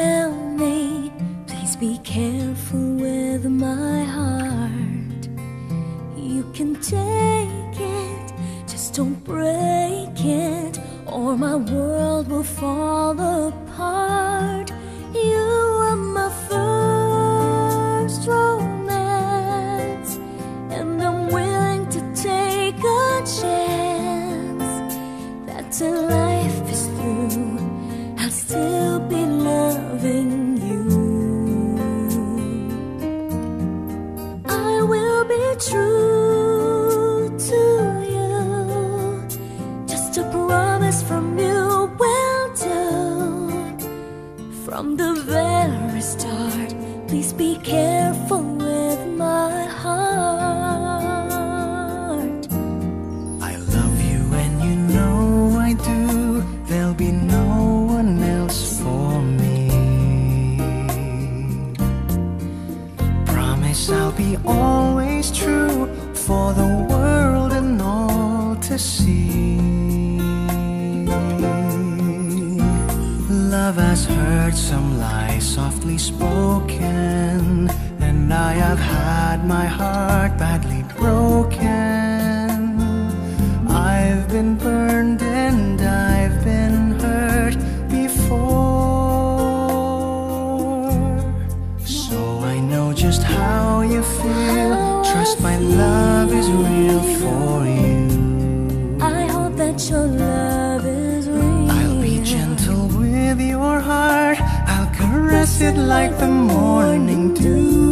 tell me, please be careful with my heart. You can take it, just don't break it, or my world will fall apart. You were my first romance, and I'm willing to take a chance that till life is through, I'll still be loving you. I will be true to you, just a promise from you will do. From the very start, please be careful with my heart. I love you and you know I do. There'll be no one else for me. Promise I'll be always true for the world and all to see. Love has heard some lies softly spoken, and I have had my heart badly broken. I've been burned and I've been hurt before, so I know just how you feel. Trust my love is real for you. I hope that your love is real. I'll be gentle with your heart. I'll caress it like the morning dew.